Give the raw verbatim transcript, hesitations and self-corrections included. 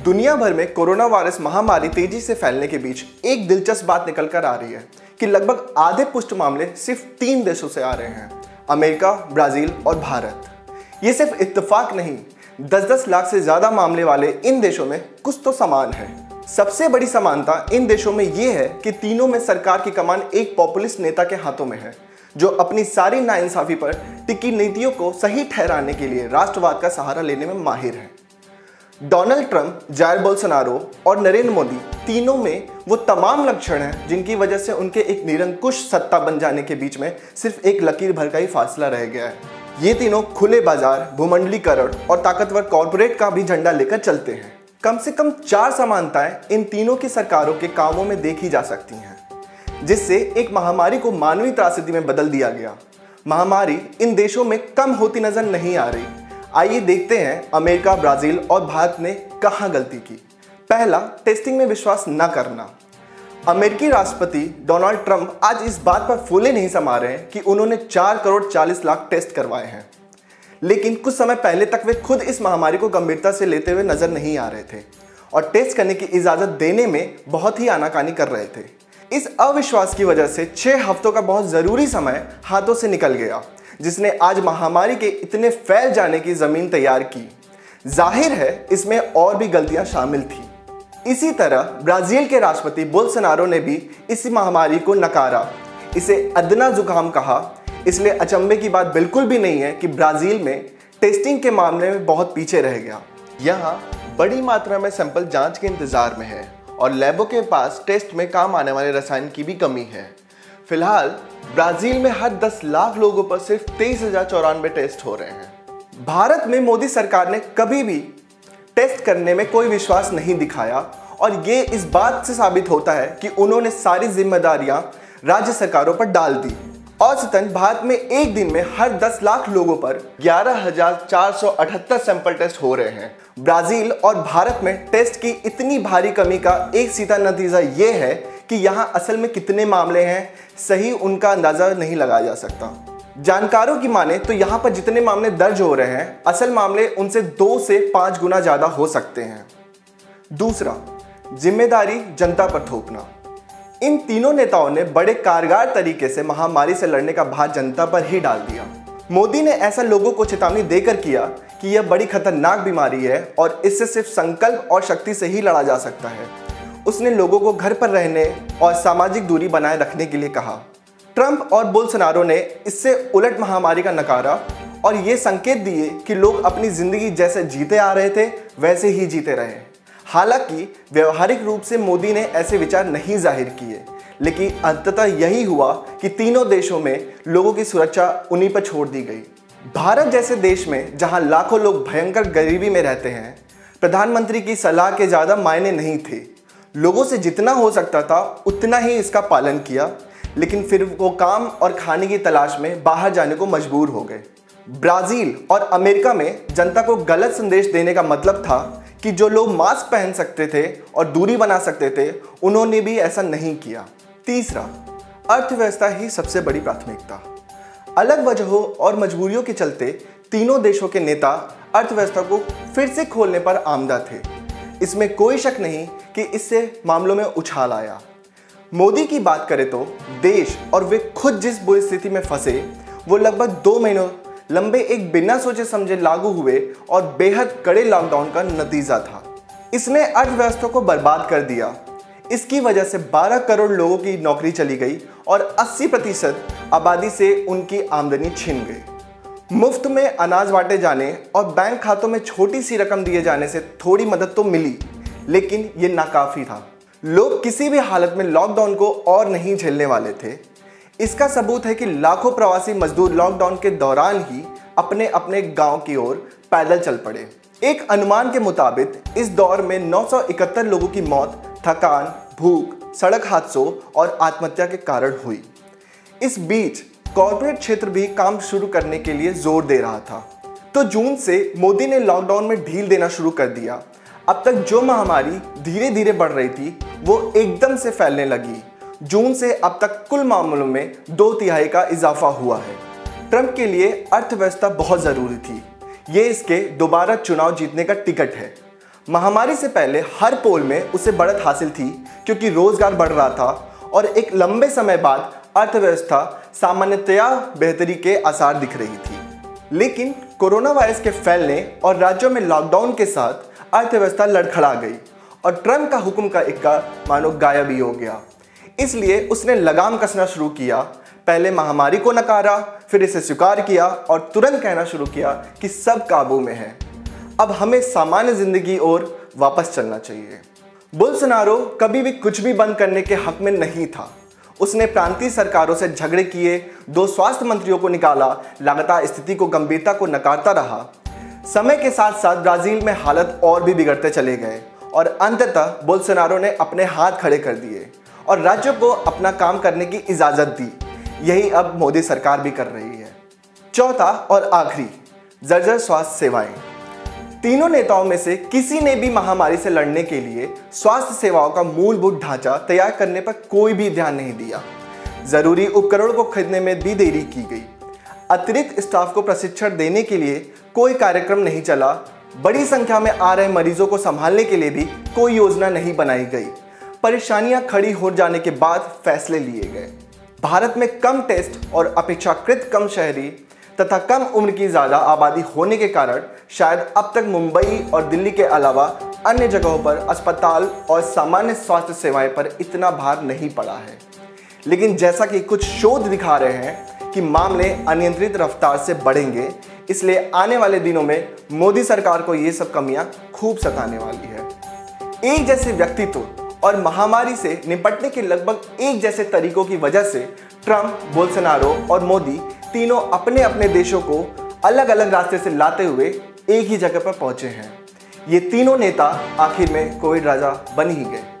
दुनिया भर में कोरोना वायरस महामारी तेजी से फैलने के बीच एक दिलचस्प बात निकल कर आ रही है कि लगभग आधे पुष्ट मामले सिर्फ तीन देशों से आ रहे हैं, अमेरिका, ब्राजील और भारत। ये सिर्फ इत्तेफाक नहीं, दस दस लाख से ज्यादा मामले वाले इन देशों में कुछ तो समान है। सबसे बड़ी समानता इन देशों में ये है कि तीनों में सरकार की कमान एक पॉपुलिस्ट नेता के हाथों में है, जो अपनी सारी नाइंसाफी पर टिकी नीतियों को सही ठहराने के लिए राष्ट्रवाद का सहारा लेने में माहिर है। डोनाल्ड ट्रंप, जायर बोल्सोनारो और नरेंद्र मोदी तीनों में वो तमाम लक्षण हैं जिनकी वजह से उनके एक निरंकुश सत्ता बन जाने के बीच में सिर्फ एक लकीर भर का ही फासला रह गया है। ये तीनों खुले बाजार, भूमंडलीकरण और ताकतवर कॉरपोरेट का भी झंडा लेकर चलते हैं। कम से कम चार समानताएं इन तीनों की सरकारों के कामों में देखी जा सकती हैं, जिससे एक महामारी को मानवीय त्रासदी में बदल दिया गया। महामारी इन देशों में कम होती नजर नहीं आ रही। आइए देखते हैं अमेरिका, ब्राजील और भारत ने कहां गलती की। पहला, टेस्टिंग में विश्वास न करना। अमेरिकी राष्ट्रपति डोनाल्ड ट्रंप आज इस बात पर फूले नहीं समा रहे हैं कि उन्होंने चार करोड़ चालीस लाख टेस्ट करवाए हैं, लेकिन कुछ समय पहले तक वे खुद इस महामारी को गंभीरता से लेते हुए नजर नहीं आ रहे थे और टेस्ट करने की इजाजत देने में बहुत ही आनाकानी कर रहे थे। इस अविश्वास की वजह से छह हफ्तों का बहुत जरूरी समय हाथों से निकल गया, जिसने आज महामारी के इतने फैल जाने की जमीन तैयार की। जाहिर है इसमें और भी गलतियां शामिल थी। इसी तरह ब्राजील के राष्ट्रपति बोल्सोनारो ने भी इसी महामारी को नकारा, इसे अदना जुकाम कहा। इसलिए अचंभे की बात बिल्कुल भी नहीं है कि ब्राजील में टेस्टिंग के मामले में बहुत पीछे रह गया। यहाँ बड़ी मात्रा में सैंपल जांच के इंतजार में है और लैबों के पास टेस्ट में काम आने वाले रसायन की भी कमी है। फिलहाल ब्राजील में हर दस लाख लोगों पर सिर्फ तेईस हजार चौरानवे टेस्ट हो रहे हैं। भारत में मोदी सरकार ने कभी भी टेस्ट करने में कोई विश्वास नहीं दिखाया और ये इस बात से साबित होता है कि उन्होंने सारी जिम्मेदारियां राज्य सरकारों पर डाल दी। औसतन भारत में एक दिन में हर दस लाख लोगों पर ग्यारह हजार चार सौ अठहत्तर सैंपल टेस्ट हो रहे हैं। ब्राजील और भारत में टेस्ट की इतनी भारी कमी का एक सीधा नतीजा ये है कि यहाँ असल में कितने मामले हैं, सही उनका अंदाजा नहीं लगाया जा सकता। जानकारों की माने तो यहाँ पर जितने मामले दर्ज हो रहे हैं, असल मामले उनसे दो से पांच गुना ज्यादा हो सकते हैं। दूसरा, जिम्मेदारी जनता पर थोपना। इन तीनों नेताओं ने बड़े कारगर तरीके से महामारी से लड़ने का भार जनता पर ही डाल दिया। मोदी ने ऐसा लोगों को चेतावनी देकर किया कि यह बड़ी खतरनाक बीमारी है और इससे सिर्फ संकल्प और शक्ति से ही लड़ा जा सकता है। उसने लोगों को घर पर रहने और सामाजिक दूरी बनाए रखने के लिए कहा। ट्रंप और बोल्सोनारो ने इससे उलट महामारी का नकारा और ये संकेत दिए कि लोग अपनी जिंदगी जैसे जीते आ रहे थे वैसे ही जीते रहे। हालांकि व्यवहारिक रूप से मोदी ने ऐसे विचार नहीं जाहिर किए, लेकिन अंततः यही हुआ कि तीनों देशों में लोगों की सुरक्षा उन्हीं पर छोड़ दी गई। भारत जैसे देश में जहां लाखों लोग भयंकर गरीबी में रहते हैं, प्रधानमंत्री की सलाह के ज्यादा मायने नहीं थे। लोगों से जितना हो सकता था उतना ही इसका पालन किया, लेकिन फिर वो काम और खाने की तलाश में बाहर जाने को मजबूर हो गए। ब्राजील और अमेरिका में जनता को गलत संदेश देने का मतलब था कि जो लोग मास्क पहन सकते थे और दूरी बना सकते थे, उन्होंने भी ऐसा नहीं किया। तीसरा, अर्थव्यवस्था ही सबसे बड़ी प्राथमिकता। अलग वजहों और मजबूरियों के चलते तीनों देशों के नेता अर्थव्यवस्था को फिर से खोलने पर आमदा थे। इसमें कोई शक नहीं कि इससे मामलों में उछाल आया। मोदी की बात करें तो देश और वे खुद जिस बुरी स्थिति में फंसे, वो लगभग दो महीनों लंबे एक बिना सोचे समझे लागू हुए और बेहद कड़े लॉकडाउन का नतीजा था। इसने अर्थव्यवस्था को बर्बाद कर दिया। इसकी वजह से बारह करोड़ लोगों की नौकरी चली गई और अस्सी प्रतिशत आबादी से उनकी आमदनी छिन गई। मुफ्त में अनाज बांटे जाने और बैंक खातों में छोटी सी रकम दिए जाने से थोड़ी मदद तो मिली, लेकिन ये नाकाफी था। लोग किसी भी हालत में लॉकडाउन को और नहीं झेलने वाले थे। इसका सबूत है कि लाखों प्रवासी मजदूर लॉकडाउन के दौरान ही अपने अपने गांव की ओर पैदल चल पड़े। एक अनुमान के मुताबिक इस दौर में नौ सौ इकहत्तर लोगों की मौत थकान, भूख, सड़क हादसों और आत्महत्या के कारण हुई। इस बीच कॉर्पोरेट क्षेत्र भी काम शुरू करने के लिए जोर दे रहा था, तो जून से मोदी ने लॉकडाउन में ढील देना शुरू कर दिया। अब तक जो महामारी धीरे धीरे बढ़ रही थी, वो एकदम से फैलने लगी। जून से अब तक कुल मामलों में दो तिहाई का इजाफा हुआ है। ट्रंप के लिए अर्थव्यवस्था बहुत जरूरी थी। ये इसके दोबारा चुनाव जीतने का टिकट है। महामारी से पहले हर पोल में उसे बढ़त हासिल थी क्योंकि रोजगार बढ़ रहा था और एक लंबे समय बाद अर्थव्यवस्था सामान्यतया बेहतरी के आसार दिख रही थी। लेकिन कोरोना वायरस के फैलने और राज्यों में लॉकडाउन के साथ अर्थव्यवस्था लड़खड़ा गई और ट्रंप का हुक्म का इक्का मानो गायब ही हो गया। इसलिए उसने लगाम कसना शुरू किया। पहले महामारी को नकारा, फिर इसे स्वीकार किया और तुरंत कहना शुरू किया कि सब काबू में है, अब हमें सामान्य जिंदगी ओर वापस चलना चाहिए। बोल्सोनारो कभी भी कुछ भी बंद करने के हक में नहीं था। उसने प्रांतीय सरकारों से झगड़े किए, दो स्वास्थ्य मंत्रियों को निकाला, लगातार स्थिति को गंभीरता को नकारता रहा। समय के साथ साथ ब्राजील में हालत और भी बिगड़ते चले गए और अंततः बोल्सोनारो ने अपने हाथ खड़े कर दिए और राज्यों को अपना काम करने की इजाज़त दी। यही अब मोदी सरकार भी कर रही है। चौथा और आखिरी, जर्जर स्वास्थ्य सेवाएं। तीनों नेताओं में से किसी ने भी महामारी से लड़ने के लिए स्वास्थ्य सेवाओं का मूलभूत ढांचा तैयार करने पर कोई भी ध्यान नहीं दिया। जरूरी उपकरणों को खरीदने में भी देरी की गई। अतिरिक्त स्टाफ को प्रशिक्षण देने के लिए कोई कार्यक्रम नहीं चला। बड़ी संख्या में आ रहे मरीजों को संभालने के लिए भी कोई योजना नहीं बनाई गई। परेशानियां खड़ी हो जाने के बाद फैसले लिए गए। भारत में कम टेस्ट और अपेक्षाकृत कम शहरी तथा कम उम्र की ज़्यादा आबादी होने के कारण शायद अब तक मुंबई और दिल्ली के अलावा अन्य जगहों पर अस्पताल और सामान्य स्वास्थ्य सेवाएं पर इतना भार नहीं पड़ा है। लेकिन जैसा कि कुछ शोध दिखा रहे हैं कि मामले अनियंत्रित रफ्तार से बढ़ेंगे, इसलिए आने वाले दिनों में मोदी सरकार को ये सब कमियां खूब सताने वाली है। एक जैसे व्यक्तित्व और महामारी से निपटने के लगभग एक जैसे तरीकों की वजह से ट्रंप, बोल्सोनारो और मोदी तीनों अपने अपने देशों को अलग अलग रास्ते से लाते हुए एक ही जगह पर पहुंचे हैं। ये तीनों नेता आखिर में कोविड राजा बन ही गए।